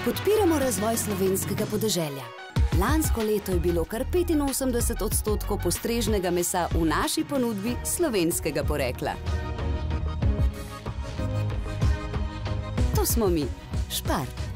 Podpiramo razvoj slovenskega podeželja. Lansko leto je bilo kar 85% postrežnega mesa v naši ponudbi slovenskega porekla. To smo mi, Špar.